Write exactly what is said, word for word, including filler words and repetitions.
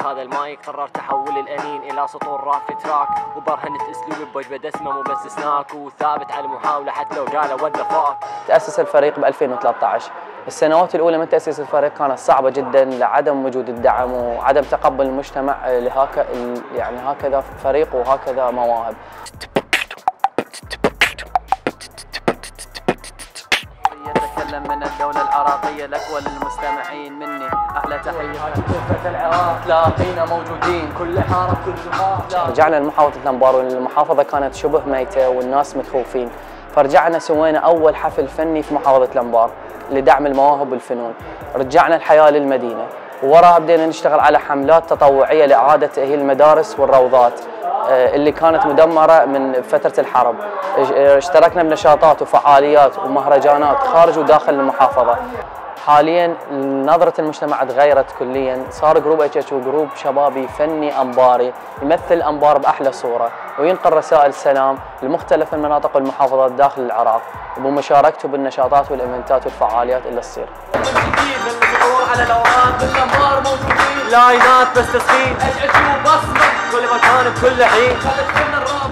مسكت هذا المايك قررت احول الانين الى سطور راب في تراك، وبرهنت اسلوبي بوجبه دسمه مو بس سناك، وثابت على المحاوله حتى لو قالوا وات ذا فاك. تأسس الفريق ب ألفين وثلاثة عشر. السنوات الأولى من تأسيس الفريق كانت صعبة جدا لعدم وجود الدعم وعدم تقبل المجتمع لهكذا يعني هكذا فريق وهكذا مواهب. يتكلم من الدولة العراقية لك وللمستمعين مني أحلى تحية. كفة العراق لاقينا موجودين كل حارة كل جمهور. رجعنا لمحافظة الأنبار والمحافظة كانت شبه ميتة والناس متخوفين، فرجعنا سوينا أول حفل فني في محافظة الأنبار لدعم المواهب والفنون. رجعنا الحياة للمدينة، ووراها بدينا نشتغل على حملات تطوعية لإعادة تأهيل المدارس والروضات اللي كانت مدمرة من فترة الحرب. اشتركنا بنشاطات وفعاليات ومهرجانات خارج وداخل المحافظة. حاليا نظرة المجتمع تغيرت كليا، صار جروب اتش اتش جروب شبابي فني أنباري يمثل الأنبار بأحلى صورة، وينقل رسائل سلام لمختلف المناطق والمحافظات داخل العراق وبمشاركته بالنشاطات والايفنتات والفعاليات اللي تصير. على الاوراق بالانبار موجودين، لاينات بس تسخين، اتش اتش وبصمه كل مكان بكل حين.